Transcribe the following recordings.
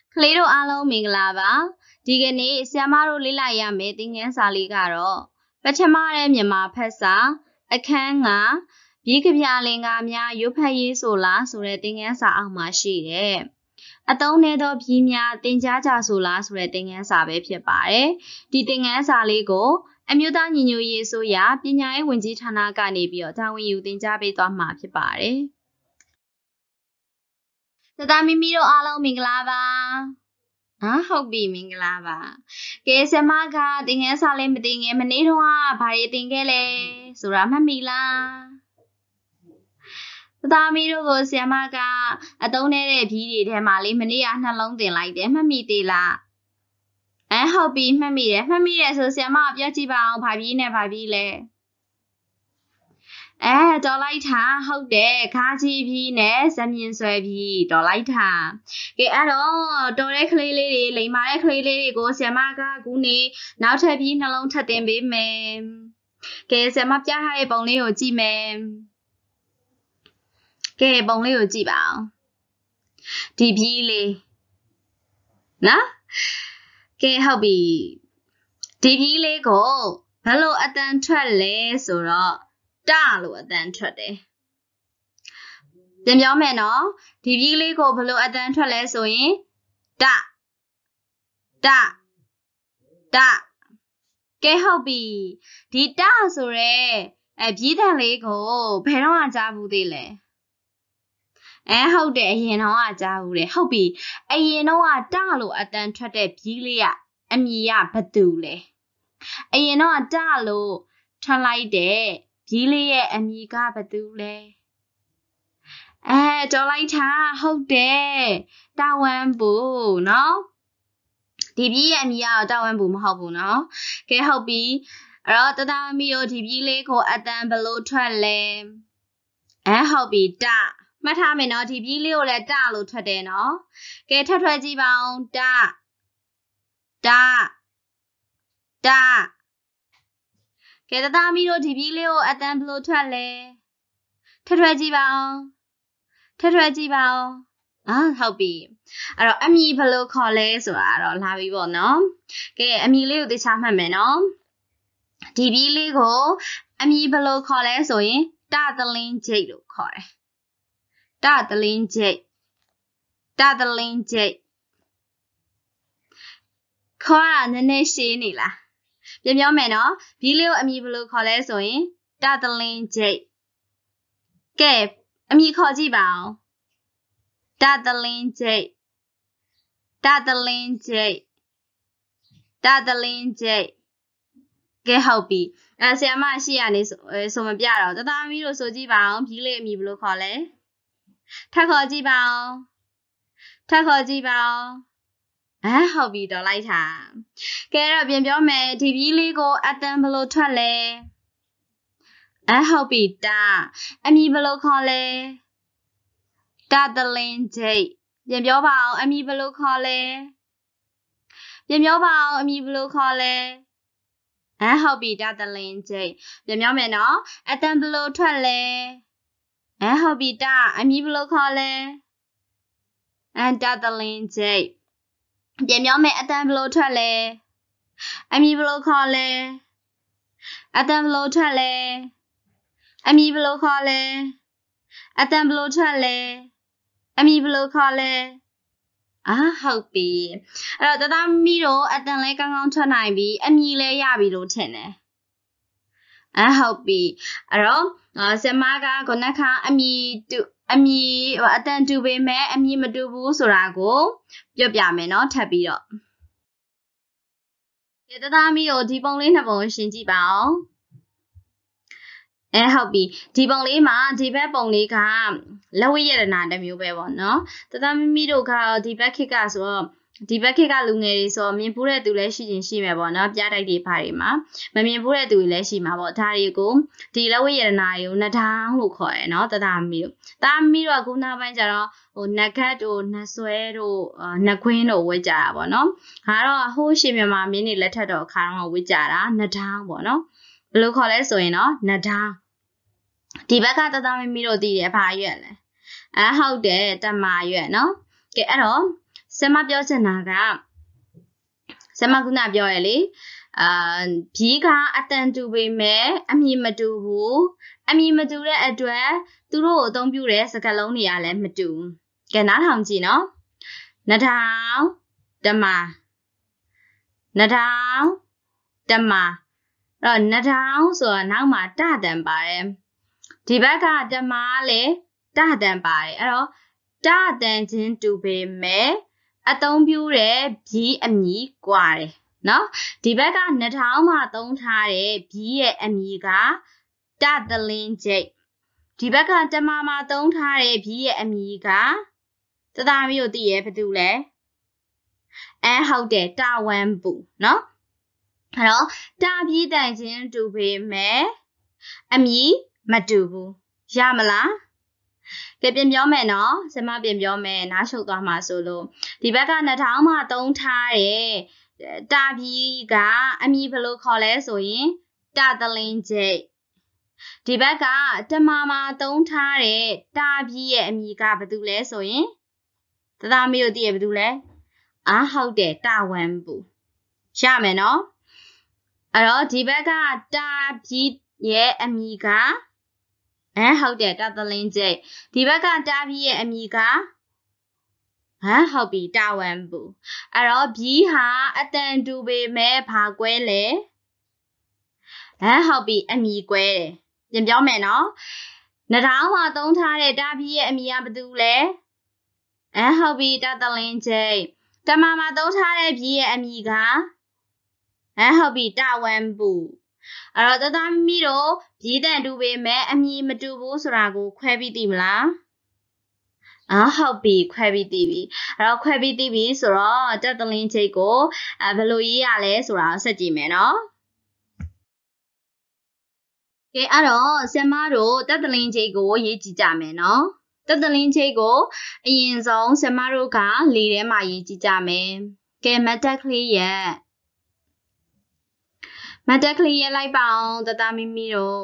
ကလေးတို့အားလုံးမင်္ဂလာပါဒီကနေ့ဆရာမတို့လေ့လာရမယ့်သင်ခန်းစာလေးကတော့ပထမတဲ့မြန်မာဖတ်စာအခန်းကပြီးကပြလင်္ကာများရုပ်ဖတ်ရေးဆိုလားဆိုတဲ့သင်ခန်းစာအောက်မှာရှိတယ်အသုံးနဲ့သောပြီးများသင်ကြားကြဆိုလားဆိုတဲ့သင်ခန်းစာပဲဖြစ်ပါတယ်ဒီသင်ခန်းစာလေးကိုအမျိုးသားညီညွတ်ရေးအစိုးရပညာရေးဝန်ကြီးဌာနကနေပြီးတော့တာဝန်ယူသင်ကြားပေးသွားမှာဖြစ်ပါတယ်တသားမိမိတို့အားလုံးမင်္ဂလာပါဟုတ်ပြီမင်္ဂလာပါကဲဆမကသင်ခန်းစာလေးမသိငယ်မနေ့တော့ဘာတွေသင်ခဲ့လဲဆိုတာမှတ်မိလားတသားမိတို့ကိုဆမကအသုံးတဲ့ဖြီးတွေထဲမှာလေးမနေ့ကနှလုံးသင်လိုက်တယ်မှတ်မိသေးလားဟုတ်ပြီမှတ်မိတယ်ဆိုဆမကပြောကြည့်ပါအောင်ဘာဖြီးနဲ့ဘာဖြီးလဲတော်လိုက်တာဟုတ်တယ်ခါချီဖြီးနဲ့ဇမြင်ဆွဲဖြီးတော်လိုက်တာကဲအဲ့တော့တော်တဲ့ကလေးလေးတွေလိမ်မာတဲ့ကလေးလေးတွေကိုဆရာမကခုနေနောက်ထပ်ဖြီးနှလုံးထပ်တင်ပေးမယ်ကဲဆရာမပြထားတဲ့ပုံလေးကိုကြည့်မယ်ကဲပုံလေးကိုကြည့်ပါအောင်ဒီဖြီးလေးနော်ကဲဟုတ်ပြီဒီဖြီးလေးကိုဘယ်လိုအတန်ထွက်လဲဆိုတော့တလို့အတန်ထွက်တယ်ပြန်ပြောမယ်နော်ဒီဖြီးလေးကိုဘယ်လိုအတန်ထွက်လဲဆိုရင်တကဲဟုတ်ပြီဒီတဆိုရဲဖြီးတန်လေးကိုဘယ်တော့ကြားဘူးသေးလဲဟုတ်တယ်အရင်တော့ကြားဘူးတယ်ဟုတ်ပြီအရင်တော့တလို့အတန်ထွက်တဲ့ဖြီးလေးကအမည်ကဘယ်သူလဲအရင်တော့တလို့ထွက်လိုက်တဲ့ဖြီးလေးရဲ့အမည်ကဘယ်သူလဲတော်လိုက်တာဟုတ်တယ်တာဝန်ဘူနော်ဒီဖြီးရဲ့အမည်ကတော့တာဝန်ဘူမဟုတ်ဘူးနော်ကဲဟုတ်ပြီအဲ့တော့တသားမီတို့ဒီဖြီးလေးကိုအတန်ဘယ်လိုထွက်လဲဟုတ်ပြီတမှတ်ထားမယ်နော်ဒီဖြီးလေးကိုလည်းတလို့ထွက်တယ်နော်ကဲထပ်ထွက်ကြည့်ပါအောင်တကဲတသားမီတို့ဒီဖြီးလေးကိုအတန်ဘယ်လိုထွက်လဲထပ်ထွက်ကြည့်ပါအောင်ဟုတ်ပြီအဲ့တော့အမည်ဘယ်လိုခေါ်လဲဆိုတာတော့လာပြီပေါ့နော်ကဲအမည်လေးကိုသိချမှတ်မယ်နော်ဒီဖြီးလေးကိုအမည်ဘယ်လိုခေါ်လဲဆိုရင်တသလင်းကျိတ်လို့ခေါ်တယ်တသလင်းကျိတ်ခေါ်တာနည်းနည်းရှင်းနေလားပြန်ပြောမယ်နော်ဖြီးလေးကိုအမည်ဘယ်လိုခေါ်လဲဆိုရင်တသလင်းကျိတ်ကဲအမည်ခေါ်ကြည့်ပါအောင်တသလင်းကျိတ်ကဲဟုတ်ပြီဆရာမရှိရနေဆိုမပြတော့တသားမီးတို့ဆိုကြည့်ပါအောင်ဖြီးလေးအမည်ဘယ်လိုခေါ်လဲထပ်ခေါ်ကြည့်ပါအောင်ဟုတ်ပြီတော်လိုက်တာကဲတော့ပြန်ပြောမယ်ဒီဖြီးလေးကိုအတန်ဘယ်လိုထွက်လဲဟုတ်ပြီအမည်ဘယ်လိုခေါ်လဲတသလင်းကျိတ်ပြန်ပြောပါအောင်အမည်ဘယ်လိုခေါ်လဲဟုတ်ပြီတသလင်းကျိတ်ပြန်ပြောမယ်နော်အတန်ဘယ်လိုထွက်လဲဟုတ်ပြီအမည်ဘယ်လိုခေါ်လဲတသလင်းကျိတ်ပြန်ပြောမယ်အတန်ဘယ်လိုထွက်လဲအမည်ဘယ်လိုခေါ်လဲအတန်ဘယ်လိုထွက်လဲအမည်ဘယ်လိုခေါ်လဲအတန်ဘယ်လိုထွက်လဲအမည်ဘယ်လိုခေါ်လဲဟုတ်ပြီအဲ့တော့တသားမီတို့အတန်လဲကောင်းကောင်းထွက်နိုင်ပြီအမည်လဲရပြီလို့ထင်တယ်ဟုတ်ပြီအဲ့တော့ဆမကခုနကအမည်အတန်တူပေမဲ့အမည်မတူဘူးဆိုတာကိုပြောပြမယ်နော်ထပ်ပြီးတော့တသားမီတို့ဒီပုံလေးနှစ်ပုံရှင်းကြည့်ပါအောင်ဟုတ်ပြီဒီပုံလေးမှာဒီဘက်ပုံလေးကလက်ဝိယရနာတစ်မျိုးပဲပေါ့နော်တသားမီတို့ကဒီဘက်ခေတ်ကဆိုတော့ဒီဘက်ခေတ်ကလူငယ်တွေဆိုမြင်ဘူးတဲ့သူလည်းရှိမယ်ပေါ့နော်ပြတိုက်တွေဖားတွေမှာမမြင်ဘူးတဲ့သူတွေလည်းရှိမှာပေါ့ဒါတွေကိုဒီလက်ဝိယရနာတွေကိုနှထောင်းလို့ခေါ်တယ်နော်တသားမီတို့ကခုနောက်ပိုင်းကျတော့နဂတ်တို့နဆွဲတို့နခွင်းတို့ဝတ်ကြတာပေါ့နော်ဒါတော့ဟိုးရှင်မြန်မာမင်းတွေလက်ထက်တော့အခါတော့ဝတ်ကြတာနှထောင်းပေါ့နော်ဘယ်လိုခေါ်လဲဆိုရင်တော့နှထောင်းဒီဘက်ကတသားမီတို့သိတယ်ဘာရွက်လဲဟုတ်တယ်တမာရွက်နော်ကဲအဲ့တော့ဆမပြောချင်တာကဆမခုနပြောရလေဘီကအတန်တူပေမဲ့အမြင်မတူဘူးအမြင်မတူတဲ့အတွက်သူတို့ကိုအသုံးပြုတဲ့စကားလုံးတွေကလည်းမတူဘူးကဲနားထောင်ကြည့်နော်နှထောင်ဓမ္မနှထောင်ဓမ္မအဲ့တော့နှထောင်ဆိုတာနောက်မှာတတန်ပါတယ်ဒီဘက်ကဓမ္မလည်းတတန်ပါတယ်အဲ့တော့တတန်ချင်းတူပေမဲ့အသုံးပြုတဲ့ဘီအမည်ကွာတယ်နော်ဒီဘက်ကနှထောင်မှာသုံးထားတဲ့ဘီရဲ့အမည်ကတသလင်းကျိတ်ဒီဘက်ကဓမ္မမှာသုံးထားတဲ့ဘီရဲ့အမည်ကတသားမျိုးသိရဲ့ဘာတူလဲဟုတ်တယ်တာဝန်ပူနော်အဲ့တော့တာပြီးတန်ချင်းတူပေမဲ့အမည်မတူဘူးရမလားကဲပြင်ပြောမယ်နော်ဆမပြင်ပြောမယ်နားရှုပ်သွားမှာဆိုလို့ဒီဘက်ကနှထောင်မှာသုံးထားတဲ့တာပြီးကအမည်ဘယ်လိုခေါ်လဲဆိုရင်တာသလင်းကျိတ်ဒီဘက်ကဓမ္မမှာသုံးထားတဲ့တာပြီးရဲ့အမည်ကဘာတူလဲဆိုရင်တသားမျိုးသိရဘာတူလဲဟုတ်တယ်တာဝန်ပူရမယ်နော်အဲ့တော့ဒီဘက်ကတာပြီးရဲ့အမည်ကဟုတ်တယ်တာသလင်းကျိတ်ဒီဘက်ကတာပြီးရဲ့အမည်ကဟုတ်ပြီတာဝန်ပူအဲ့တော့ဘီဟာအတန်တူပေမဲ့ဘာကွဲလဲဟုတ်ပြီအမည်ကွဲတယ်ပြန်ပြောမယ်နော်နှထောင်မှာသုံးထားတဲ့တာပြီးရဲ့အမည်ကဘာတူလဲဟုတ်ပြီတာသလင်းကျိတ်ဓမ္မမှာသုံးထားတဲ့ဘီရဲ့အမည်ကဟုတ်ပြီတာဝန်ပူအဲ့တော့တသားမိတို့ဘီတန်တူပေမဲ့အမည်မတူဘူးဆိုတာကိုခွဲပြီးသိမလားဟုတ်ပြီခွဲပြီးသိပြီအဲ့တော့ခွဲပြီးသိပြီဆိုတော့တသလင်းကျိတ်ကိုဘယ်လိုရေးရလဲဆိုတာကိုဆက်ကြည့်မယ်နော်ကဲအဲ့တော့ဆင်မတို့တသလင်းကျိတ်ကိုရေးကြည့်ကြမယ်နော်တသလင်းကျိတ်ကိုအရင်ဆုံးဆင်မတို့ကလေထဲမှာရေးကြည့်ကြမယ်ကဲမတ်တက်ကလေးရဲ့မတ်တက်ကလေးရေးလိုက်ပါအောင်တသားမိမိတို့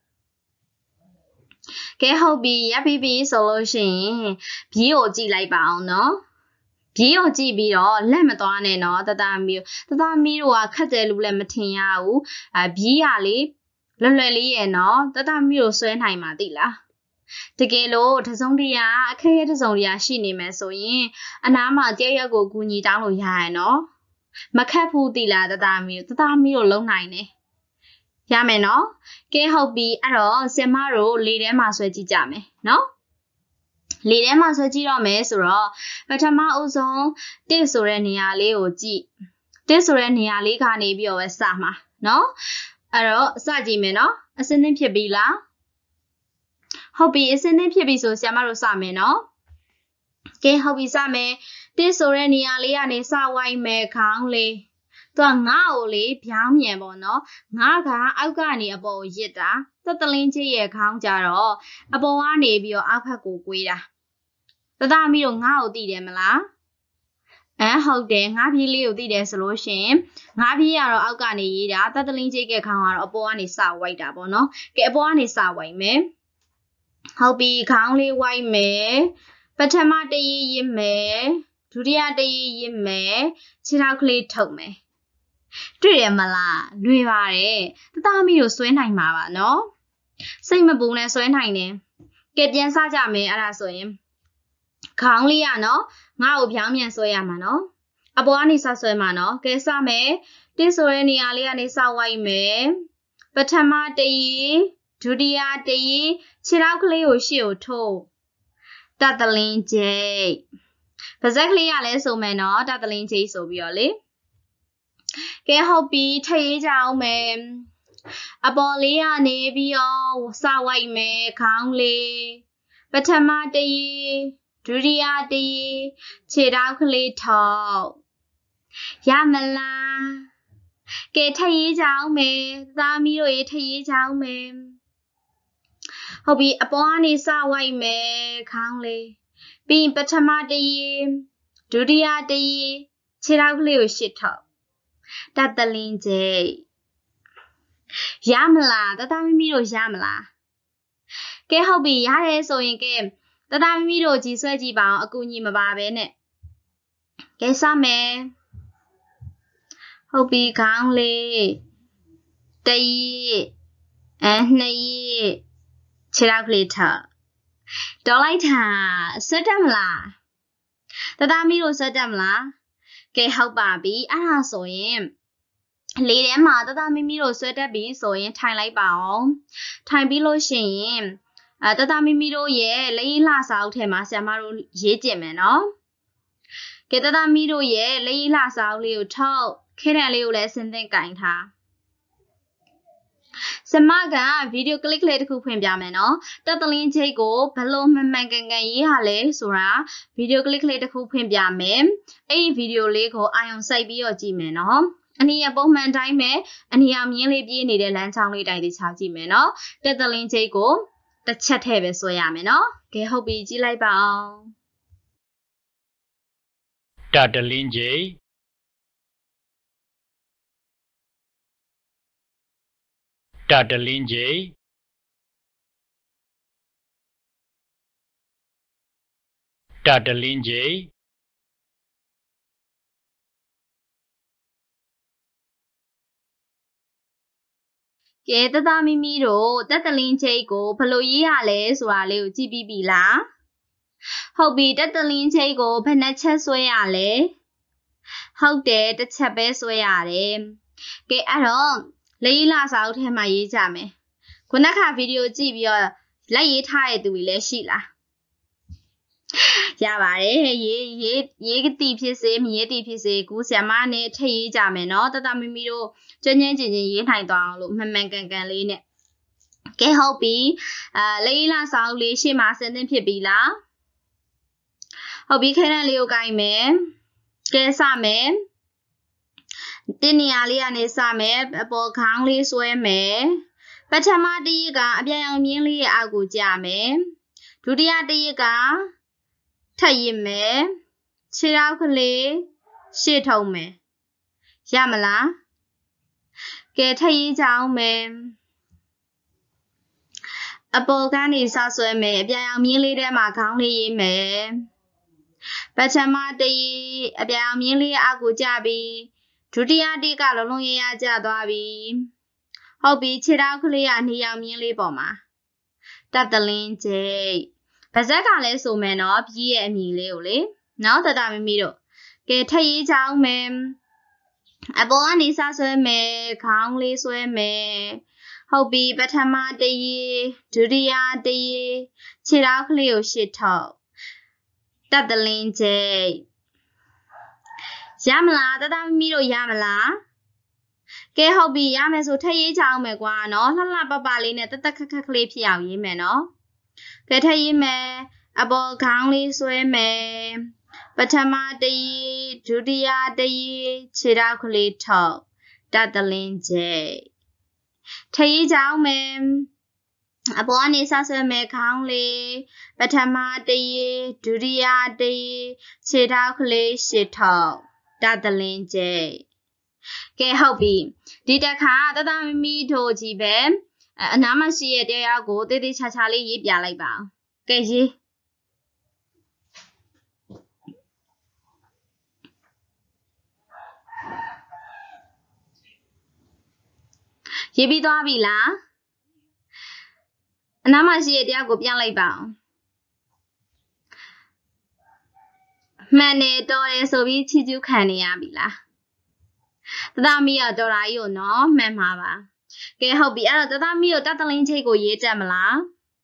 ကဲဟုတ်ပြီရပ်ပြီဆိုလို့ရှိရင်ဘီကိုကြည့်လိုက်ပါအောင်နော်ဘီကိုကြည့်ပြီးတော့လက်မသွားနဲ့နော်တသားမီတို့ကခက်တယ်လို့လည်းမထင်ရဘူးဘီကလေလွယ်လွယ်လေးရဲ့နော်တသားမီတို့ဆွဲနိုင်မှာသိလားတကယ်လို့တစုံတရာအခက်အခဲတစုံတရာရှိနေမယ်ဆိုရင်အနားမှာတယောက်ကိုကူညီတောင်းလို့ရရနော်မခက်ဘူးသိလားတသားမီတို့လုံးနိုင်တယ်ရမယ်နော်ကဲဟုတ်ပြီအဲ့တော့ဆင်မတို့လေထဲမှာဆွဲကြည့်ကြမယ်နော်လေထဲမှာဆွဲကြည့်တော့မယ်ဆိုတော့ပထမအဦးဆုံးတစ်ဆိုတဲ့နေရာလေးကိုကြည့်တစ်ဆိုတဲ့နေရာလေးကနေပြီးတော့ပဲစမှာနော်အဲ့တော့စကြည့်မယ်နော်အစင်းသင်းဖြစ်ပြီလားဟုတ်ပြီအစင်းသင်းဖြစ်ပြီဆိုဆင်မတို့စမယ်နော်ကဲဟုတ်ပြီစမယ်တစ်ဆိုတဲ့နေရာလေးကနေစဝိုင်းမယ်ခေါင်းလေးသူကငါ့ကိုလေပြောင်းမြန်ပေါ့နော်ငါကအောက်ကနေအပေါ်ကိုရစ်တာတသလင်းကျိတ်ရဲ့ခေါင်းကြတော့အပေါ်ကနေပြီးတော့အောက်ဖက်ကိုကွေးတာတသားမီတို့ငါ့ကိုသိတယ်မလားဟုတ်တယ်ငါးပြေးလေးကိုသိတယ်ဆိုလို့ရှင်ငါးပြေးကတော့အောက်ကနေရေးတာတသလင်းကျိတ်ရဲ့ခေါင်းကတော့အပေါ်ကနေစဝိုက်တာပေါ့နော်ကဲအပေါ်ကနေစဝိုက်မယ်ဟုတ်ပြီခေါင်းလေးဝိုက်မယ်ပထမတရေးရစ်မယ်ဒုတိယတရေးရစ်မယ်ခြေထောက်ကလေးထုတ်မယ်တွေ့ရမလားလွယ်ပါတယ်တသားမီတို့ဆွဲနိုင်မှာပါနော်စိတ်မပူနဲ့ဆွဲနိုင်တယ်ကဲပြန်စကြမယ်အဲ့ဒါဆိုရင်ခေါင်းလေးရနော်ငါ့ကိုပြောင်းပြန်ဆွဲရမှာနော်အပေါ်ကနေစဆွဲမှာနော်ကဲစမယ်တစ်ဆိုတဲ့နေရာလေးကနေစဝိုက်မယ်ပထမတရေးဒုတိယတရေးခြေထောက်ကလေးကိုရှေ့ကိုထိုးတသလင်းကျိတ်ပါးစပ်ကလေးရလဲဆိုမယ်နော်တသလင်းကျိတ်ဆိုပြီးတော့လေကဲဟုတ်ပြီထရေးကြအောင်မယ်အပေါ်လေးကနေပြီးတော့စဝိုက်မယ်ခေါင်းလေးပထမတရေးဒုတိယတရေးခြေထောက်ကလေးထောက်ရမလားကဲထရေးကြအောင်မယ်သားမီးတို့ရေထရေးကြအောင်မယ်ဟုတ်ပြီအပေါ်ကနေစဝိုက်မယ်ခေါင်းလေးပြီးပထမတရေးဒုတိယတရေးခြေထောက်ကလေးကိုရှစ်ထောက်တသလင်းကျိတ်ရမလားတသားမိမိတို့ရမလားကဲဟုတ်ပြီရတယ်ဆိုရင်ကဲတသားမိမိတို့ကြည်ဆွဲကြည့်ပါအောင်အကူညီမပါပဲနဲ့给啥没？后边讲嘞，第一，那一，吃到里头，到来他说什么啦？大家没有说什么啦？给好爸比啊，所以。你哋嘛，大家咪咪都說得比所以睇嚟吧，睇比咯先，大家咪咪都嘢，你拉手睇嘛，成日都嘢見面咯，給大家咪都嘢，你拉手你要抽，佢哋你要嚟先定揀他。成日個 video click 嚟都佢片面咯，得到連這個不嬲慢慢更以下嚟，所以 video click 嚟都佢片面，誒 video 嚟個愛用細比較見面咯。อันนี้ปุ๊บมันได้ไหมอันนี้มีอะไรพี่นี่เดี๋ยวหลังจากนี้ได้ดิชาจีไหมเนาะแต่ตอนนี้เจ๊ก็ตัดชัดเทไปสวยไหมเนาะแกเขาไปจีไล่เปล่าตัดลิ้นเจตัดลิ้นเจตัดลิ้นเจကဲတသားမိမိတို့တက်တလင်းချိတ်ကိုဘလို့ရေးရလဲဆိုတာလေးကိုကြည့်ပြီးပြီလားဟုတ်ပြီတက်တလင်းချိတ်ကိုဘယ်နှချက်ဆွဲရလဲဟုတ်တယ်တစ်ချက်ပဲဆွဲရတယ်ကဲအဲ့တော့လေးလာစာအုပ်ထဲမှာရေးကြမယ်ခုနကဗီဒီယိုကြည့်ပြီးတော့လက်ရေးထားတဲ့သူတွေလည်းရှိလားရပါတယ်ရေးတီဖြစ်စေမရေးတီဖြစ်စေကူဆ iam မနဲ့ထည့်ရေးကြမယ်เนาะတတမိမိတို့ကျွမ်းကျင်ရေးနိုင်သွားအောင်လို့မှန်မှန်ကန်ကန်လေးနဲ့ကဲဟုတ်ပြီလေးလာစာအုပ်လေးရှေ့မှာဆင်းသင့်ဖြစ်ပြီလားဟုတ်ပြီခဲတန်းလေးကိုကိုင်မယ်ကဲစမယ်တင်းနေရာလေးကနေစမယ်အပေါ်ခေါင်းလေးဆွဲမယ်ပထမတစ်ရစ်ကအပြန်အောင်မြင်းလေးရဲ့အောက်ကိုကျမယ်ဒုတိယတစ်ရစ်ကထပ်ရင်မယ်ခြေထောက်ကလေးရှေ့ထုံမယ်ရမလားကဲထပ်ရေးကြအောင်မယ်အပေါ်ကနေစဆွဲမယ်အပြန်အောင်မြင်းလေးထဲမှာခေါင်းလေးရေးမယ်ပထမတစ်ရစ်အပြန်အောင်မြင်းလေးအောက်ကိုကျပြီးဒုတိယတစ်ကလုံးလုံးရရကျသွားပြီဟုတ်ပြီခြေထောက်ကလေးကနေအောင်မြင်းလေးပေါ်မှာတက်တလင်းကျိတ်ပါဇက်ကလည်းဆိုမယ်နော်ပြီးရဲ့အမီလေးကိုလေနော်တတမမီတို့ကဲထပ်ရေးချောင်းမယ်အပေါ်ကနေစဆွဲမယ်ခေါင်းလေးဆွဲမယ်ဟုတ်ပြီပထမတစ်ရစ်ဒုတိယတစ်ရစ်ခြေထောက်ကလေးကိုရှစ်ထောက်တက်တလင်းကျိတ်ရမလားတတမမီတို့ရမလားကဲဟုတ်ပြီရမယ်ဆိုထပ်ရေးချောင်းမယ်ကွာနော်လှလှပပလေးနဲ့တက်တက်ခက်ခက်ကလေးဖြစ်အောင်ရေးမယ်နော်ကဲထည့်ရေးမယ်အပေါ်ခေါင်းလေးဆွဲမယ်ပထမတစ်ရစ်ဒုတိယတစ်ရစ်ခြေထောက်ကလေးထောက်တက်တလင်းကျိတ်ထည့်ရေးကြအောင်မယ်အပေါ်ကနေစဆွဲမယ်ခေါင်းလေးပထမတစ်ရစ်ဒုတိယတစ်ရစ်ခြေထောက်ကလေးရှစ်ထောက်တက်တလင်းကျိတ်ကဲဟုတ်ပြီဒီတစ်ခါတတမမီတို့ကြီးပဲအနားမရှိရဲ့တရားကိုတေးသေးချာချာလေးရေးပြလိုက်ပါကဲရေးပြီးသွားပြီလားအနားမရှိရဲ့တရားကိုပြန်လိုက်ပါမှန်တယ်တော်တယ်ဆိုပြီးချီးကျူးခံနေရပြီလားတသမီးတော့တော်တာကြီးကိုနော်မှန်ပါပါကဲဟုတ်ပြီအဲ့တော့တသမီးတို့တတလင်းချိတ်ကိုရေးတတ်မလား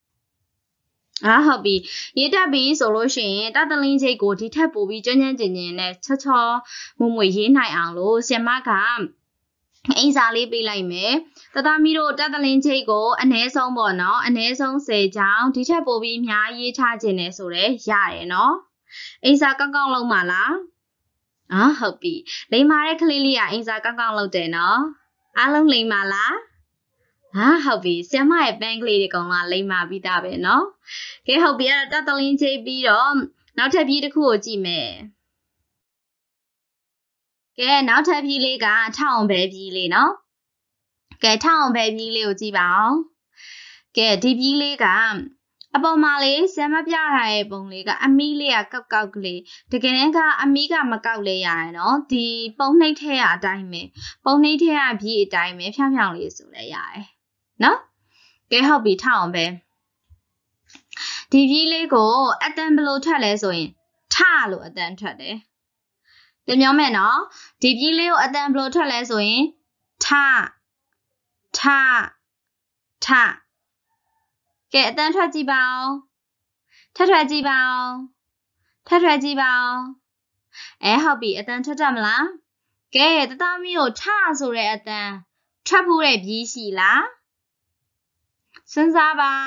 ဟုတ်ပြီရေးတတ်ပြီဆိုလို့ရှိရင်တတလင်းချိတ်ကိုဒီထက်ပိုပြီးကျွမ်းကျင်နဲ့ချောချောမွမွေရေးနိုင်အောင်လို့ဆရာမကအင်စာလေးပေးလိုက်မယ်တသမီးတို့တတလင်းချိတ်ကိုအနည်းဆုံးပေါ့နော်အနည်းဆုံး10ချောင်းဒီထက်ပိုပြီးအများရေးထားခြင်းနဲ့ဆိုရဲရတယ်နော်အင်စာကောင်းကောင်းလုံးပါလားဟုတ်ပြီလိမ္မာတဲ့ကလေးလေးကအင်စာကောင်းကောင်းလုပ်တယ်နော်အားလုံးလိမ္မာလားဟုတ်ပြီဆရာမရဲ့ပန်းကလေးတွေကောင်လာလိမ္မာပြီးသားပဲနော်ကဲဟုတ်ပြီအဲ့တော့တတလင်းချိတ်ပြီးတော့နောက်ထပ်ပြေးတစ်ခုကိုကြည့်မယ်ကဲနောက်ထပ်ပြေးလေးကထောက်အောင်ပဲပြေးလေးနော်ကဲထောက်အောင်ပဲပြေးလေးကိုကြည့်ပါအောင်ကဲဒီပြေးလေးကအပေါ်မှာလေဆရာမပြထားတဲ့ပုံလေးကအမီလေးကကောက်ကလေးတကယ်တမ်းကအမီကမကောက်လေရရင်နော်ဒီပုံနှိပ်ထဲအတိုင်းပဲပုံနှိပ်ထဲကဖြည့်အတိုင်းပဲဖြောင်းဖြောင်းလေးဆိုလဲရတယ်နော်ကဲဟုတ်ပြီထအောင်ပဲဒီဖြည့်လေးကိုအတန်ဘယ်လိုထွက်လဲဆိုရင်ထလို့အတန်ထွက်တယ်ပြန်ပြောမယ်နော်ဒီဖြည့်လေးကိုအတန်ဘယ်လိုထွက်လဲဆိုရင်ထကဲအတန်ထွက်ကြည့်ပါဦးထွက်ကြည့်ပါဦးဟုတ်ပြီအတန်ထွက်တတ်မလားကဲတသားမီးကိုထဆိုတဲ့အတန်ထွက်ဖို့တဲ့ပြီးရှိလားစဉ်းစားပါ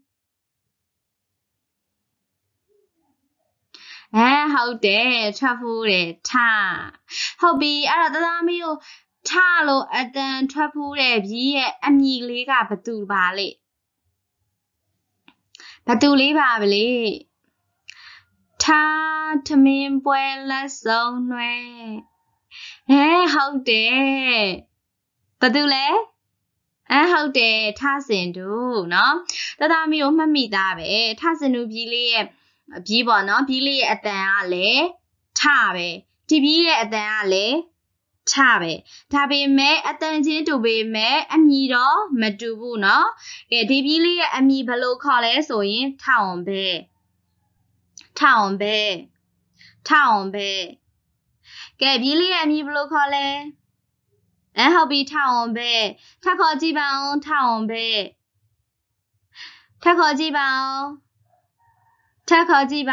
ဟုတ်တယ်ထွက်ဖို့တဲ့ထဟုတ်ပြီအဲ့တော့တသားမီးကိုထလို့အတန်ထွက်ဖို့တဲ့ပြီးရဲ့အမည်လေးကဘသူပါလေဘသူလေးပါဗလေထားထမင်းပွဲလက်ဆုံးနှွဲဟုတ်တယ်ဘသူလဲဟုတ်တယ်ထစင်တို့နော်တသားမီးကိုမှတ်မိသားပဲထစင်တို့ပြီးလေးရဲ့ပြီးပေါ့နော်ပြီးလေးရဲ့အတန်ကလည်းထပဲဒီပြီးရဲ့အတန်ကလည်းထပဲဒါပေမဲ့အတန်ချင်းတူပေမဲ့အမည်တော့မတူဘူးเนาะကဲဒီပြီးလေးရဲ့အမည်ဘယ်လိုခေါ်လဲဆိုရင်ထောင်ပဲကဲပြီးလေးရဲ့အမည်ဘယ်လိုခေါ်လဲဟုတ်ပြီထောင်ပဲထပ်ခေါ်ကြည့်ပါဦးထောင်ပဲထပ်ခေါ်ကြည့်ပါဦးဟုတ်ပြီ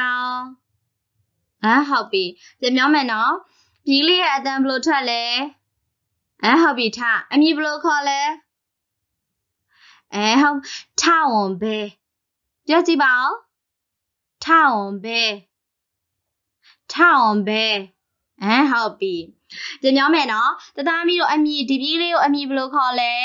ပြန်ပြောမယ်နော်ပြီးလေးရဲ့အတန်ဘယ်လိုထွက်လဲဟုတ်ပြီထအမည်ဘယ်လိုခေါ်လဲဟုတ်ထောင်ပဲပြောကြည့်ပါဦးထောင်ပဲဟုတ်ပြီပြန်ပြောမယ်နော်တသားမီးတို့အမည်ဒီပြီးလေးကိုအမည်ဘယ်လိုခေါ်လဲ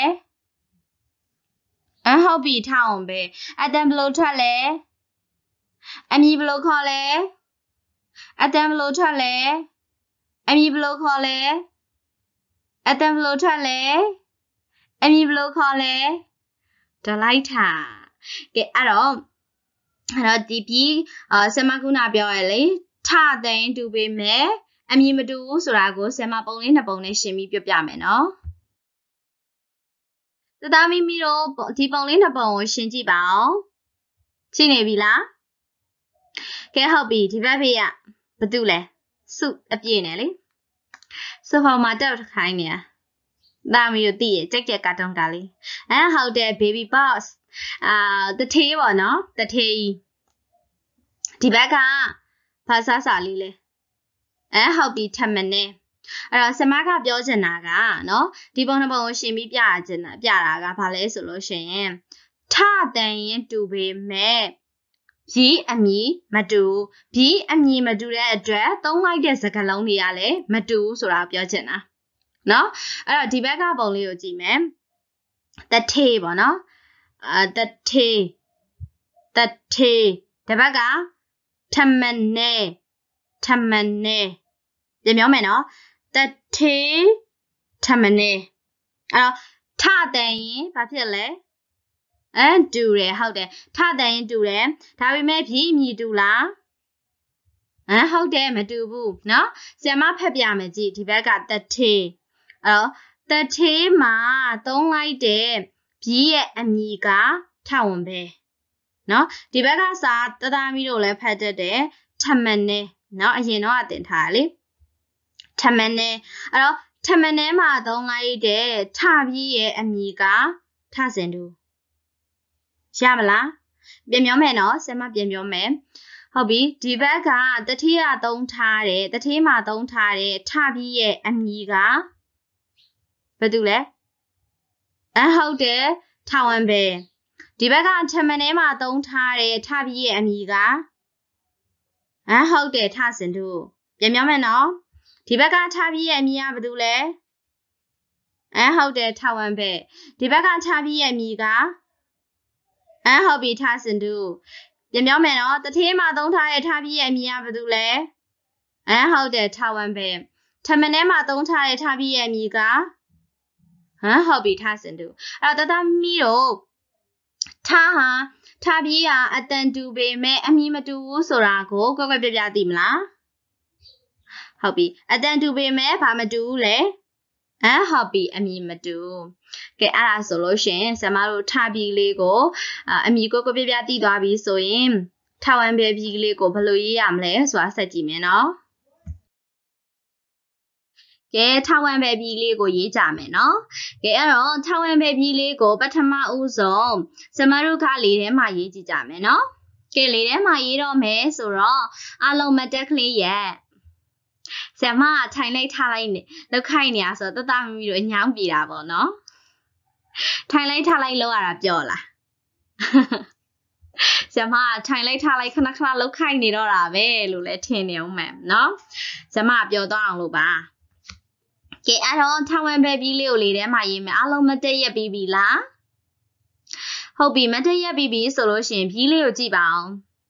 ဟုတ်ပြီထောင်ပဲအတန်ဘယ်လိုထွက်လဲအမည်ဘယ်လိုခေါ်လဲအတန်ဘယ်လိုထွက်လဲအမည်ဘယ်လိုခေါ်လဲအတန်ဘယ်လိုထွက်လဲအမည်ဘယ်လိုခေါ်လဲဒလိုက်တာကဲအဲ့တော့ဒီပြီးဆမကုနာပြောရလေထတဲ့တူပေမဲ့အမည်မတူဘူးဆိုတာကိုဆမပုံလေးနှစ်ပုံနဲ့ရှင်းပြီးပြပြမယ်နော်တသားမိမိတို့ဒီပုံလေးနှစ်ပုံကိုရှင်းကြည့်ပါဦးရှင်းနေပြီလားကဲဟုတ်ပြီဒီဘက်ဖေးကဘာတူလဲစုအပြည့်နဲ့လေဆိုဖာမှာတက်ခိုင်းနေတာဒါမီတို့သိရကြက်ကာတုံးတာလေးဟုတ်တယ် baby boss တထေးပေါ့နော်တထေးဒီဘက်ကဘာစားစာလေးလဲဟုတ်ပြီထမနဲ့အဲ့တော့ဆမကပြောချင်တာကနော်ဒီပုံနှစ်ပုံကိုရှင်းပြီးပြတာကဘာလဲဆိုလို့ရှိရင်ထတန်ရင်တူပေမဲ့ပြီးအမည်မတူပြီးအမည်မတူတဲ့အတွက်သုံးလိုက်တဲ့စကားလုံးတွေကလည်းမတူဆိုတာပြောချင်တာနော်အဲ့တော့ဒီဘက်ကပုံလေးကိုကြည့်မယ်တထေးပေါ့နော်တထေးဒီဘက်ကထမနဲ့ပြန်ပြောမယ်နော်တထေးထမနဲ့အဲ့တော့ထတန်ရင်ဘာဖြစ်လဲတူတယ်ဟုတ်တယ်ထတန်ရင်တူတယ်ဒါပေမဲ့ဖြည့်မြည်တူလားဟုတ်တယ်မတူဘူးเนาะဆရာမဖတ်ပြမယ်ကြည့်ဒီဘက်ကတထေးအဲ့တော့တထေးမှာသုံးလိုက်တဲ့ဖြည့်ရဲ့အမည်ကထဝင်ပဲเนาะဒီဘက်ကစာတသားမီတို့လည်းဖတ်တတ်တယ်ထမနဲ့เนาะအရင်တော့အတင်ထားလေထမနဲ့အဲ့တော့ထမနဲ့မှာသုံးလိုက်တဲ့ထဖြည့်ရဲ့အမည်ကထစင်တူရမလားပြန်ပြောမယ်နော်ဆရာမပြန်ပြောမယ်ဟုတ်ပြီဒီဘက်ကတထေးကသုံးထားတယ်တထေးမှာသုံးထားတဲ့ထပြီးရဲ့အမည်ကဘယ်သူလဲဟုတ်တယ်ထဝန်ပဲဒီဘက်ကထမနဲမှာသုံးထားတဲ့ထပြီးရဲ့အမည်ကဟုတ်တယ်ထစင်တို့ပြန်ပြောမယ်နော်ဒီဘက်ကထပြီးရဲ့အမည်ကဘယ်သူလဲဟုတ်တယ်ထဝန်ပဲဒီဘက်ကထပြီးရဲ့အမည်ကဟုတ်ပြီထစင်တူပြန်ပြောမယ်နော်တထေးမှာသုံးထားတဲ့ထပြီးရဲ့အမည်ကဘာလို့လဲဟုတ်တယ်ထဝန်ပဲထမနဲမှာသုံးထားတဲ့ထပြီးရဲ့အမည်ကဟုတ်ပြီထစင်တူအဲ့တော့တသမီးတို့他比呀阿登杜贝咩阿咪么杜索拉个乖乖别别地唔啦？好比阿登杜贝咩ဘာမတူလဲဟုတ်ပြီအမည်မတူကဲအဲ့ဒါဆိုလို့ရှင်ဆရာမတို့ထားပြီးလေးကိုအမည်ကိုပြပြသိသွားပြီဆိုရင်ထာဝံပဲပြီးလေးကိုဘယ်လိုရေးရမလဲဆိုတာဆက်ကြည့်မယ်နော်ကဲထာဝံပဲပြီးလေးကိုရေးကြမယ်နော်ကဲအဲ့တော့ထာဝံပဲပြီးလေးကိုပထမဦးဆုံးဆရာမတို့ကလေထဲမှာရေးကြည့်ကြမယ်နော်ကဲလေထဲမှာရေးတော့မယ်ဆိုတော့အလုံးမတက်ကလေးရဲ့ဆရာမထိုင်လိုက်ထားလိုက်နေလောက်ခိုင်းနေရဆိုတော့တတမမီတို့အညောင်းပြေတာပေါ့နော်ထိုင်လိုက်ထားလိုက်လောက်ရတာပြောလားဆရာမထိုင်လိုက်ထားလိုက်ခဏခဏလောက်ခိုင်းနေတော့တာပဲလို့လည်းထင်နေအောင်မယ်နော်ဆရာမပြောသွားအောင်လို့ပါကဲအဲ့တော့ထာဝံပဲပြီးလေးကိုလေထဲမှာရေးမယ်အားလုံးမတက်ရက်ပြီးပြီလားဟုတ်ပြီမတက်ရက်ပြီးပြီဆိုလို့ရှိရင်ပြီးလေးကိုကြည့်ပါအောင်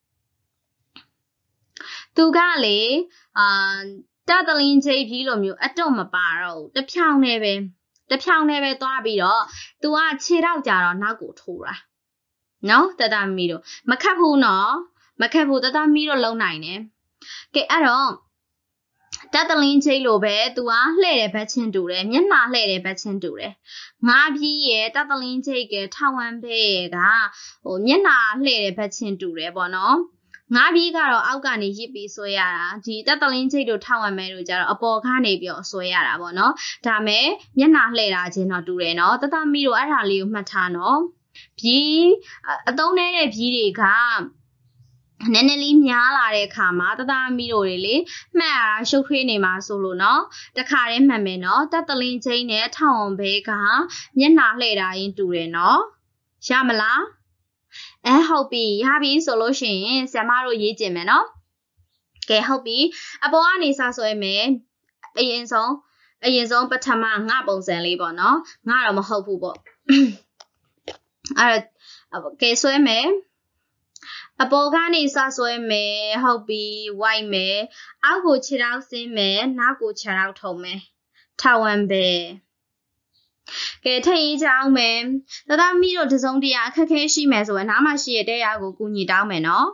သူကလေတတလင်းချိပြီးလိုမျိုးအတော့မပါတော့ဘူးတဖြောင်းနေပဲသွားပြီးတော့ तू ကခြေတော့ကြတော့နောက်ကိုထိုးတာနော်တတမီတို့မခတ်ဘူးနော်မခတ်ဘူးတတမီတို့လုံနိုင်တယ်ကဲအဲ့တော့တတလင်းချိလိုပဲ तू ကလှဲ့တယ်ဘက်ချင်းတူတယ်မျက်နှာလှဲ့တယ်ဘက်ချင်းတူတယ်ငါပြီးရဲ့တတလင်းချိကထောင်ဝမ်းပဲကမျက်နှာလှဲ့တယ်ဘက်ချင်းတူတယ်ပေါ့နော်ငါးပြီးကတော့အောက်ကနေရစ်ပြီးဆွဲရတာဒီတက်တလင်းချိတ်တို့ထောက်ဝံမဲတို့ကြတော့အပေါ်ကနေပြီးတော့ဆွဲရတာပေါ့နော်ဒါမဲ့မျက်နှာလှည့်တာချင်းတော့တူတယ်နော်တသမီတို့အဲ့ဒါလေးကိုမှတ်ထားနော်ပြီးအသုံးနေတဲ့ပြီးတွေကနည်းနည်းလေးများလာတဲ့အခါမှာတသမီတို့တွေလေမှတ်ရတာရှုပ်ထွေးနေမှာဆိုလို့နော်တခါတည်းမှတ်မယ်နော်တက်တလင်းချိတ်နဲ့ထောက်ဝံဘဲကမျက်နှာလှည့်တာရင်တူတယ်နော်ရမလားဟုတ်ပြီရပြီဆိုလို့ရှိရင်ဆရာမတို့ရေးကြည့်မယ်နော်ကဲဟုတ်ပြီအပေါ်ကနေစဆွဲမယ်အရင်ဆုံးပထမငါပုံစံလေးပေါ့နော်ငါတော့မဟုတ်ဘူးပေါ့အဲ့ကဲဆွဲမယ်အပေါ်ကနေစဆွဲမယ်ဟုတ်ပြီဝိုက်မယ်အောက်ကိုခြေထောက်ဆင်းမယ်နောက်ကိုခြေထောက်ထုံမယ်ထောင်ဝမ်းပဲကဲထည့်ရေးကြအောင်မယ်တသမီးတို့တစုံတရာအခက်ခဲရှိမယ်ဆိုရင်နားမရှိရတဲ့ရာကိုကူညီတောင်းမယ်နော်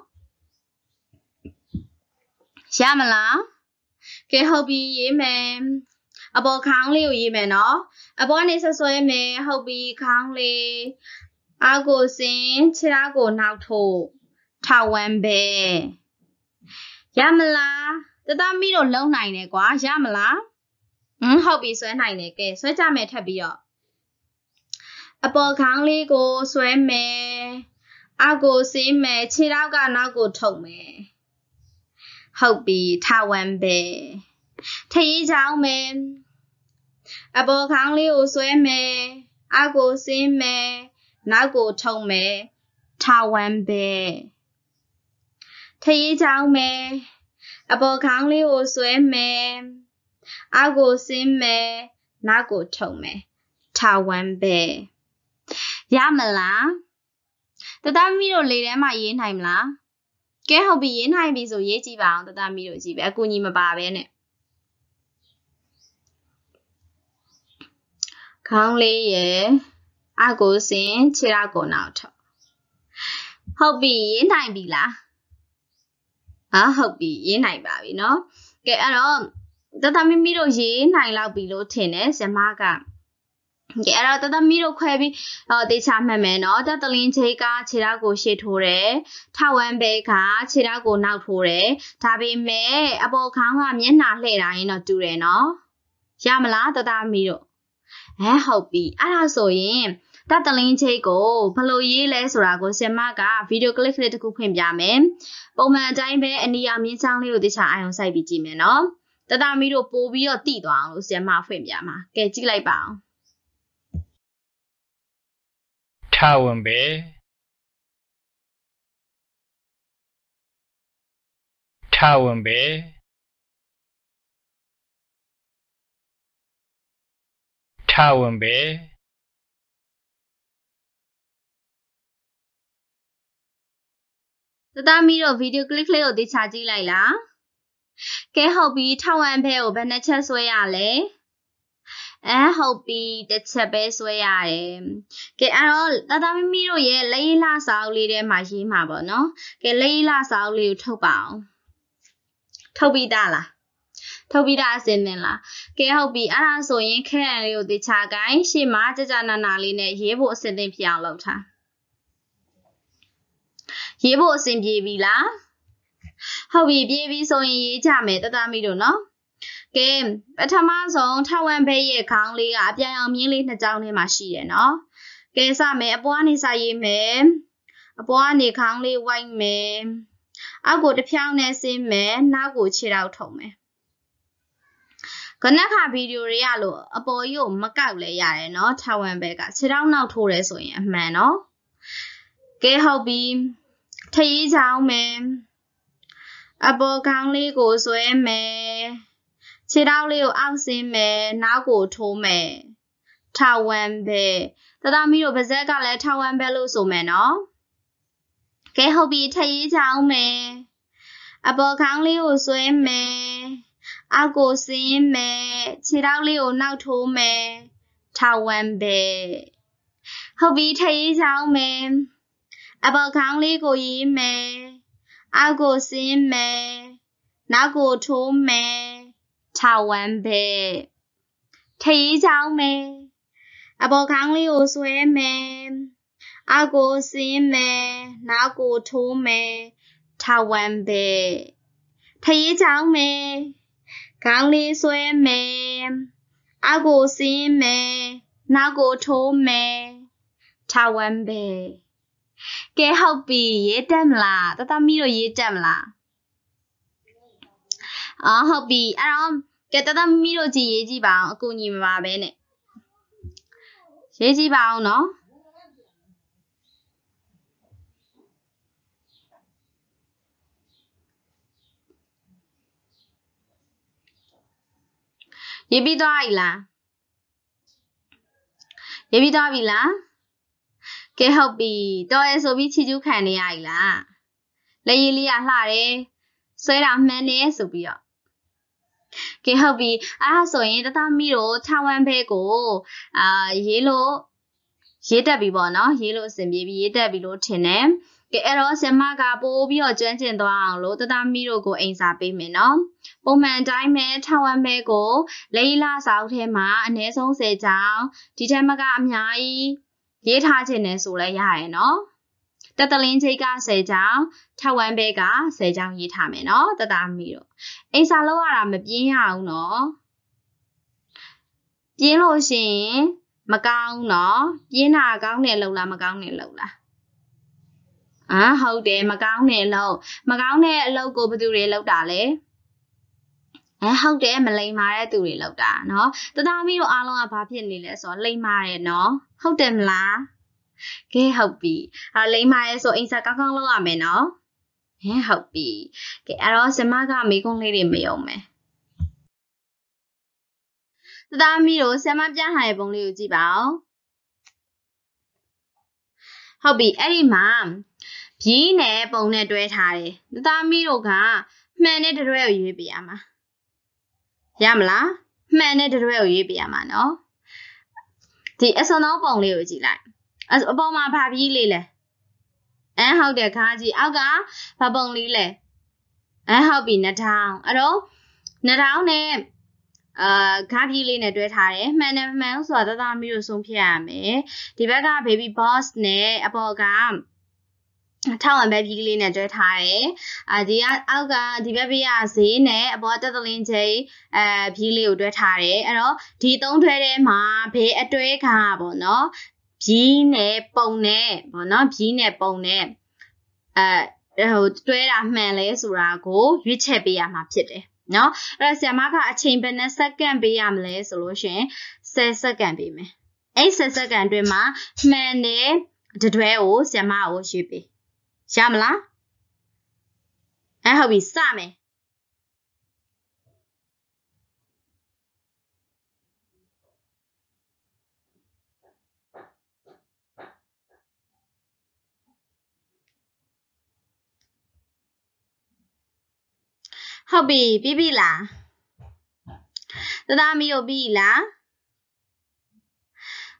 ရမလားကဲဟုတ်ပြီရေးမယ်အပေါ်ခေါင်းလေးကိုရေးမယ်နော်အပေါ်ကနေဆွဲမယ်ဟုတ်ပြီခေါင်းလေးအောက်ကိုဆင်းခြေထောက်ကိုနောက်ထိုးထောင်ဝမ်းပဲရမလားတသမီးတို့လုံနိုင်တယ်ကွာရမလားဟုတ်ပြီဆွဲနိုင်တယ်ကဲဆွဲကြမယ်ထပ်ပြီးတော့အပေါ်ခေါင်းလေးကိုဆွဲမယ်အောက်ကိုဆင်းမယ်ခြေထောက်ကနောက်ကိုထုတ်မယ်ဟုတ်ပြီထာဝံပဲထရေးချောင်းမယ်အပေါ်ခေါင်းလေးကိုဆွဲမယ်အောက်ကိုဆင်းမယ်နောက်ကိုထုတ်မယ်ထာဝံပဲထရေးချောင်းမယ်အပေါ်ခေါင်းလေးကိုဆွဲမယ်အောက်ကိုဆင်းမယ်နောက်ကိုထုတ်မယ်ထာဝံပဲရမလားတသမီးတို့လေထဲမှာရေးနိုင်မလားကဲဟုတ်ပြီရေးနိုင်ပြီဆိုရေးကြည့်ပါအောင်တသမီးတို့ကြည့်ပဲအကူကြီးမပါပဲနဲ့ခေါင်းလေးရဲ့အောက်ကိုဆင်းခြေထောက်ကိုနောက်ထုတ်ဟုတ်ပြီရေးနိုင်ပြီလားဟုတ်ပြီရေးနိုင်ပါပြီเนาะကဲအဲ့တော့တသမီးတို့ရေးနိုင်လောက်ပြီလို့ထင်တယ်ဇမကကဲအဲ့တော့တသမီးတို့ခွဲပြီးတေချာမှတ်မယ်နော်တတလင်းချိတ်ကခြေထောက်ကိုရှေ့ထိုးတယ်ထောက်ဝမ်းဘဲကခြေထောက်ကိုနောက်ထိုးတယ်ဒါပေမဲ့အပေါ်ခေါင်းကမျက်နှာလှည့်တာရင်တော့တူတယ်နော်ရမလားတသမီးတို့ဟုတ်ပြီအဲ့ဒါဆိုရင်တတလင်းချိတ်ကိုဘယ်လိုရေးလဲဆိုတာကိုဆင်မကဗီဒီယိုကလစ်လေးတစ်ခုဖွင့်ပြမယ်ပုံမှန်အတိုင်းပဲအနီရောင်မြင်းချောင်းလေးကိုတေချာအာရုံစိုက်ပြီးကြည့်မယ်နော်တသမီးတို့ပို့ပြီးတော့တိသွားအောင်လို့ဆင်မဖွင့်ပြမှာကဲကြည့်လိုက်ပါအောင်ထာဝံပဲထာဝံပဲထာဝံပဲတသမီးတို့ဗီဒီယိုကလစ်လေးကိုတေချာကြည့်လိုက်လားကဲဟုတ်ပြီထာဝံဘဲကိုဘယ်နှချက်ဆွဲရလဲဟုတ်ပြီတစ်ချက်ပဲဆွဲရတယ်ကဲအဲ့တော့တသားမီတို့ရဲ့လက်ရည်လာစာအုပ်လေးထဲမှာရေးမှာပေါ့နော်ကဲလက်ရည်လာစာအုပ်လေးကိုထုတ်ပါအောင်ထုတ်ပြီးသားလားထုတ်ပြီးသားအစင်းတင်လားကဲဟုတ်ပြီအဲ့ဒါဆိုရင်ခဲရန်လေးကိုတေချာကိုင်းရှေ့မှာကြနာနာလေးနဲ့ရေးဖို့အစင်းတင်ဖြစ်အောင်လုပ်ထားရေးဖို့အစင်ပြေပြီလားဟုတ်ပြီပြေပြီဆိုရင်ရေးကြမယ်တသားမီတို့နော်ကဲပထမဆုံးထဝမ်ဘဲရဲ့ခေါင်းလေးကအပြန်အောင်မြင်းလေးနှစ်ကြောင်းထဲမှာရှိတယ်နော်ကဲစမယ်အပွားနေစာရေးမယ်အပွားနေခေါင်းလေးဝိုက်မယ်အောက်ကိုတစ်ဖြောင်းနဲ့ဆင်းမယ်နောက်ကိုခြေထောက်ထုံမယ်ခဏခါဗီဒီယိုတွေရလို့အပေါ်ကြီးကိုမကောက်လဲရတယ်နော်ထဝမ်ဘဲကခြေထောက်နောက်ထိုးရဲဆိုရင်အမှန်နော်ကဲဟုတ်ပြီထရေးချောင်းမယ်အပေါ်ခေါင်းလေးကိုဆွဲမယ်ခြေထောက်လေးကိုအောက်ဆင်းမယ်နောက်ကိုထိုးမယ်ထဝမ်ဘဲတသားမီတို့ပါဇက်ကလည်းထဝမ်ဘဲလို့ဆိုမယ်နော်ကဲဟုတ်ပြီထရေးချောင်းမယ်အပေါ်ခေါင်းလေးကိုဆွဲမယ်အောက်ကိုဆင်းမယ်ခြေထောက်လေးကိုနောက်ထိုးမယ်ထဝမ်ဘဲဟုတ်ပြီထရေးချောင်းမယ်အပေါ်ခေါင်းလေးကိုရေးမယ်အောက်ကိုဆင်းမယ်နောက်ကိုထိုးမယ်ထဝမ်ဘဲထရေးချောင်းမယ်အပေါ်ခေါင်းလေးကိုဆွဲမယ်အောက်ကိုဆင်းမယ်နောက်ကိုထိုးမယ်ထဝမ်ဘဲထရေးချောင်းမယ်ခေါင်းလေးဆွဲမယ်အောက်ကိုဆင်းမယ်နောက်ကိုထိုးမယ်ထဝမ်ဘဲကဲဟုတ်ပြီရေးတက်မလားတတမီတို့ရေးတက်မလားဟုတ်ပြီအဲ့တော့ကဲတတမီတို့ကြည့်ရေးကြည့်ပါအောင်အကူညီမပါပဲနဲ့ရေးကြည့်ပါအောင်နော်ရေးပြီးသွားပြီလားရေးပြီးသွားပြီလားကဲဟုတ်ပြီတော်ရဲဆိုပြီးချီကျူးခံနေရပြီလားလက်ရည်လေးကလှတယ်ဆွဲတာမှန်တယ်ဆိုပြီးတော့ကဲဟုတ်ပြီအဲ့ဒါဆိုရင်တသမီတို့ထဝမ်ဘဲကိုရေးလို့ရေးတက်ပြီပေါ့နော်ရေးလို့အဆင်ပြေပြီရေးတက်ပြီလို့ထင်တယ်ကဲအဲ့တော့ဆင်မကပိုးပြီးတော့ကျွမ်းကျင်သွားအောင်လို့တသမီတို့ကိုအိမ်စာပေးမယ်နော်ပုံမှန်တိုင်းပဲထဝမ်ဘဲကိုလက်ရည်လာစာအုပ်ထဲမှာအနည်းဆုံး10ကြောင်းဒီထက်မကအများကြီးရေးထားခြင်းနဲ့ဆိုလဲရရနော်တတလင်းချိတ်က10ကြောင်းထဝမ်ဘဲက10ကြောင်းရေးထားမယ်နော်တသမီတို့အိမ်စာလုပ်ရတာမပြင်းရအောင်နော်ပြင်းလို့ရှိရင်မကောင်းနော်ပြင်းတာကောင်းတယ်လို့လားမကောင်းတယ်လို့လားဟုတ်တယ်မကောင်းတယ်လို့မကောင်းတဲ့အလုပ်ကိုဘယ်သူတွေလုပ်တာလဲဟုတ်တယ်မလိမ္မာတဲ့သူတွေလုပ်တာနော်တသားမီးတို့အားလုံးကဘာဖြစ်နေလဲဆိုတော့လိမ္မာတယ်နော်ဟုတ်တယ်မလားကဲဟုတ်ပြီလိမ္မာရဲဆိုအိမ်စာကောင်းကောင်းလုပ်ရမယ်နော်ဟုတ်ပြီကဲအဲ့တော့ဇမကမိကုန်းလေးတွေမယုံမယ်တသားမီးတို့ဆ iam ပြထားတဲ့ပုံလေးကိုကြည့်ပါဦးဟုတ်ပြီအဲ့ဒီမှာဘီးနဲ့ပုံနဲ့တွဲထားတယ်တသားမီးတို့ကမှန်တဲ့တွဲကိုရွေးပြရမှာရမလားမှန်တဲ့တွဲကိုရွေးပြရမှာနော်ဒီအစွန်သောပုံလေးကိုကြည့်လိုက်အပေါ်မှာဘာပြီးလေးလဲဟုတ်တယ်ခါကြည့်အောက်ကဘာပုံလေးလဲဟုတ်ပြီနှထောင်းအဲ့တော့နှထောင်းနဲ့ခါပြီးလေးနဲ့တွဲထားတယ်မှန်တယ်မှန်လို့ဆိုတာတသားမီးတို့ဆုံးဖြတ်ရမယ်ဒီဘက်က baby boss နဲ့အပေါ်ကထောက်ဝံပဲပြီးလေးနဲ့တွဲထားတယ်ဒီကအောက်ကဒီဘက်ဘေးကဈေးနဲ့အပေါ်တက်တလင်းချိန်ပြီးလေးကိုတွဲထားတယ်အဲ့တော့ဒီသုံးတွဲထဲမှာဘေးအတွဲခါပေါ့နော်ပြီးနဲ့ပုံနဲ့ပေါ့နော်ပြီးနဲ့ပုံနဲ့တွဲတာမှန်လဲဆိုတာကိုရွေးချယ်ပေးရမှာဖြစ်တယ်နော်အဲ့တော့ဆရာမကအချိန်ဘယ်နှစက္ကန့်ပေးရမလဲဆိုလို့ရှိရင်10စက္ကန့်ပေးမယ်အဲ့10စက္ကန့်အတွင်းမှာမှန်တဲ့တွဲကိုဆရာမကိုရွေးပေးရမလားဟုတ်ပြီစမယ်ဟုတ်ပြီပြီးပြီလားတသားမီးကိုပြီးလား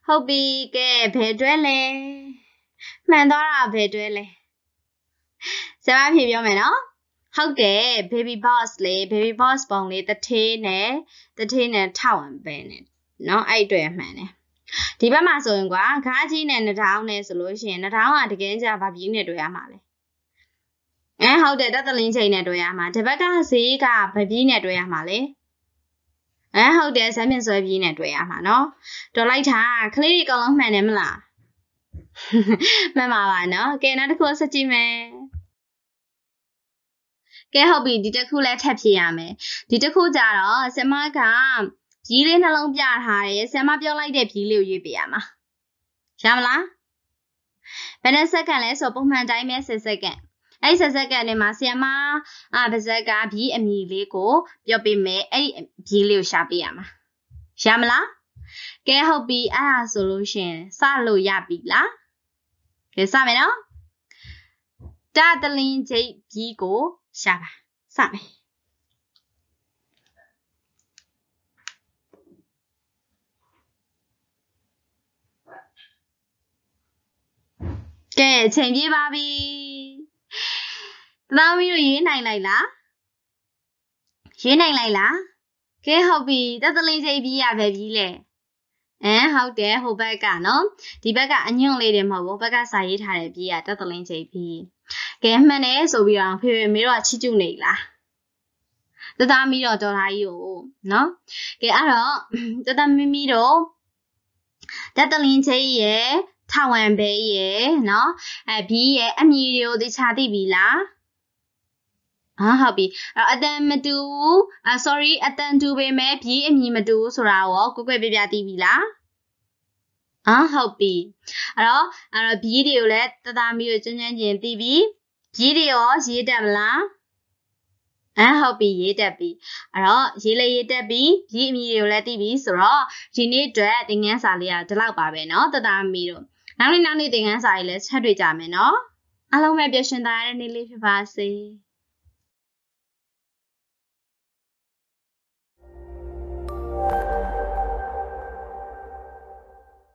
ဟုတ်ပြီကဲဘယ်တွဲလဲမှန်သွားတာဘယ်တွဲလဲဆရာမဖြေပြောမယ်နော်ဟုတ်တယ် baby boss လေ baby boss ပုံလေးတထေးနဲ့ထောက်ဝင်ပဲနဲ့နော်အဲ့တွေ့မှန်တယ်ဒီဘက်မှာဆိုရင်ကွာခါးကြီးနဲ့နှာထောင်းနဲ့ဆိုလို့ရှိရင်နှာထောင်းကတကယ်ကြဘာပြင်းနဲ့တွေ့ရမှာလဲဟုတ်တယ်တက်တလင်းချိန်နဲ့တွေ့ရမှာဒီဘက်ကဈေးကဘာပြင်းနဲ့တွေ့ရမှာလဲဟုတ်တယ်ဇမ်းမြင့်ဆွဲပြင်းနဲ့တွေ့ရမှာနော်တော်လိုက်တာကလေးတွေအကုန်လုံးမှန်တယ်မလားမှန်ပါပါနော်ကဲနောက်တစ်ခုဆက်ကြည့်မယ်ကဲဟုတ်ပြီဒီတစ်ခုလည်းထပ်ဖြေရမယ်ဒီတစ်ခုကြတော့ဆမကဖြီးလေးနှလုံးပြထားတယ်ဆမပြောလိုက်တဲ့ဖြီးလေးကိုရွေးပြရမှာရမလားဘယ်နှစက္ကန့်လဲဆိုပုံမှန်တိုင်းပဲ10စက္ကန့်အဲ့10စက္ကန့်နဲ့မှာဆရာမပါဇက်ကဖြီးအမည်လေးကိုပြောပြမယ်အဲ့ဒီဖြီးလေးကိုရှာပြရမှာရမလားကဲဟုတ်ပြီအဲ့ဒါဆိုလို့ရှင်စလို့ရပြီလားကဲစမယ်နော်တတလင်းချိတ်ဖြီးကိုရှာပါစမယ်ကဲချိန်ပြေးပါပြီသားမီးတို့ရေးနိုင်လိုက်လားကဲဟုတ်ပြီတတလင်းချိတ်ပြေးရပဲပြီလေဟုတ်တယ်ဟိုဘက်ကနော်ဒီဘက်ကအညွန့်လေးတွေမဟုတ်ဘူးဘက်ကစာရေးထားတဲ့ပြေးရတတလင်းချိတ်ပြေးကဲမှန်တယ်ဆိုပြီးတော့ဖေဖေမေတို့ကချီကျူနေလားတသားမီးတော့တော်သားကြီးကိုနော်ကဲအဲ့တော့တသားမီးတို့တတလင်းချိတ်ရဲ့ထောင်ဝံပဲရဲ့နော်ဘီးရဲ့အမည်တွေကိုသိချသိပြီလားဟုတ်ပြီအတန်မတူsorry အတန်တူပေမဲ့ဘီးအမည်မတူဆိုတာရောကိုကိုပြပြသိပြီလားဟုတ်ပြီအဲ့တော့ဘီးတွေကိုလည်းတသားမီးတို့ကျွမ်းကျွမ်းကျင်သိပြီဘီးတွေရောရေးတတ်မလားဟုတ်ပြီရေးတတ်ပြီအဲ့တော့ရေးလေရေးတတ်ပြီဘီးအမည်တွေကိုလည်းသိပြီဆိုတော့ဒီနေ့အတွက်သင်ခန်းစာလေးကဒီလောက်ပါပဲเนาะတသားမီးတို့နောက်နေ့သင်ခန်းစာလေးလည်းဆက်တွေ့ကြမယ်เนาะအားလုံးပဲပျော်ရွှင်သားရတဲ့နေ့လေးဖြစ်ပါစေ